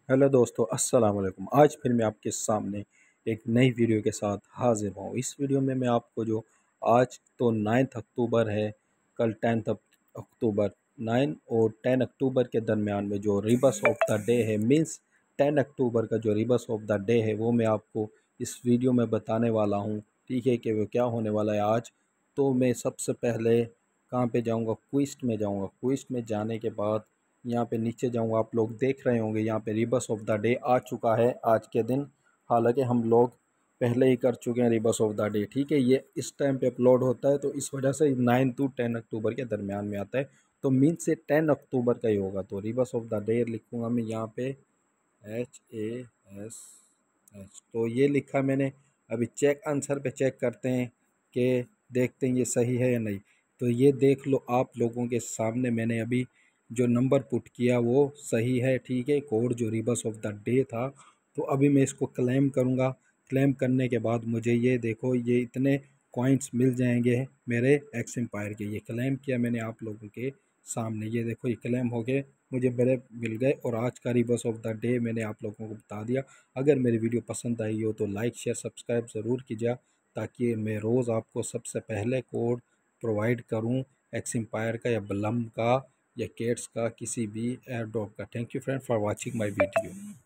Hello दोस्तों, अस्सलाम वालेकुम। आज फिर मैं आपके सामने एक नई वीडियो के साथ हाजिर हूँ। इस वीडियो में मैं आपको जो आज तो 9 अक्टूबर है, कल 10 अक्टूबर, 9 और 10 अक्टूबर के दरमियान में जो रिबस ऑफ द डे है, मीन्स 10 अक्टूबर का जो रिबस ऑफ द डे है वो मैं आपको इस वीडियो में बताने वाला हूँ। ठीक है कि वो क्या होने वाला है आज। तो मैं सबसे पहले कहाँ पे जाऊँगा, क्विस्ट में जाऊँगा। क्विस्ट में जाने के बाद यहाँ पे नीचे जाऊँगा, आप लोग देख रहे होंगे यहाँ पे रिबस ऑफ द डे आ चुका है आज के दिन। हालांकि हम लोग पहले ही कर चुके हैं रिबस ऑफ द डे। ठीक है, ये इस टाइम पे अपलोड होता है तो इस वजह से 9 to 10 अक्टूबर के दरमियान में आता है। तो मीन से 10 अक्टूबर का ही होगा। तो रिबस ऑफ द डे लिखूँगा मैं यहाँ पे HASH। तो ये लिखा मैंने। अभी चेक आंसर पे चेक करते हैं कि देखते हैं ये सही है या नहीं। तो ये देख लो, आप लोगों के सामने मैंने अभी जो नंबर पुट किया वो सही है। ठीक है, कोड जो रिबस ऑफ द डे था। तो अभी मैं इसको क्लेम करूँगा। क्लेम करने के बाद मुझे ये देखो, ये इतने कॉइन्स मिल जाएंगे मेरे एक्स एम्पायर के। ये क्लेम किया मैंने आप लोगों के सामने, ये देखो ये क्लेम हो गए, मुझे बड़े मिल गए। और आज का रिबस ऑफ द डे मैंने आप लोगों को बता दिया। अगर मेरी वीडियो पसंद आई हो तो लाइक शेयर सब्सक्राइब ज़रूर कीजिए, ताकि मैं रोज़ आपको सबसे पहले कोड प्रोवाइड करूं एक्स एम्पायर का या बलम का या केट्स का, किसी भी एयर ड्रॉप का। Thank you friend for watching my video.